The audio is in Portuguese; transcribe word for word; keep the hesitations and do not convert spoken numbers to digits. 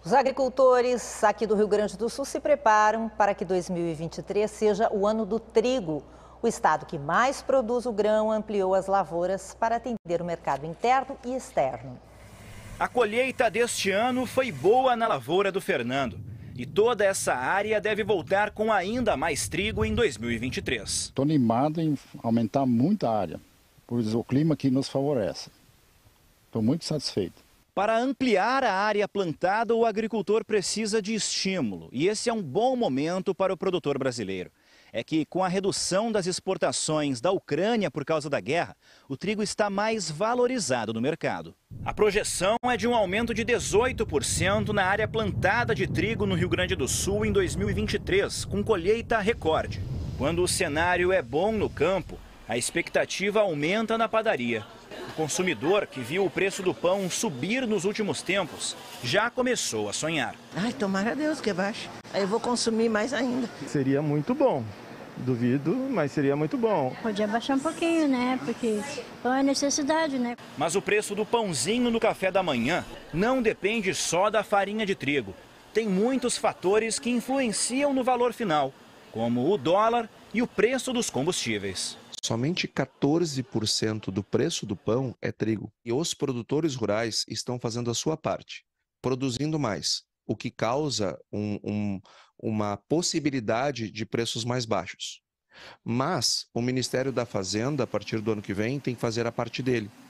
Os agricultores aqui do Rio Grande do Sul se preparam para que dois mil e vinte e três seja o ano do trigo. O estado que mais produz o grão ampliou as lavouras para atender o mercado interno e externo. A colheita deste ano foi boa na lavoura do Fernando. E toda essa área deve voltar com ainda mais trigo em dois mil e vinte e três. Estou animado em aumentar muito a área, pois o clima aqui nos favorece. Estou muito satisfeito. Para ampliar a área plantada, o agricultor precisa de estímulo. E esse é um bom momento para o produtor brasileiro. É que, com a redução das exportações da Ucrânia por causa da guerra, o trigo está mais valorizado no mercado. A projeção é de um aumento de dezoito por cento na área plantada de trigo no Rio Grande do Sul em dois mil e vinte e três, com colheita recorde. Quando o cenário é bom no campo, a expectativa aumenta na padaria. O consumidor, que viu o preço do pão subir nos últimos tempos, já começou a sonhar. Ai, tomara a Deus que baixe. Aí eu vou consumir mais ainda. Seria muito bom. Duvido, mas seria muito bom. Podia baixar um pouquinho, né? Porque pão é necessidade, né? Mas o preço do pãozinho no café da manhã não depende só da farinha de trigo. Tem muitos fatores que influenciam no valor final, como o dólar e o preço dos combustíveis. Somente quatorze por cento do preço do pão é trigo. E os produtores rurais estão fazendo a sua parte, produzindo mais, o que causa um, um, uma possibilidade de preços mais baixos. Mas o Ministério da Fazenda, a partir do ano que vem, tem que fazer a parte dele.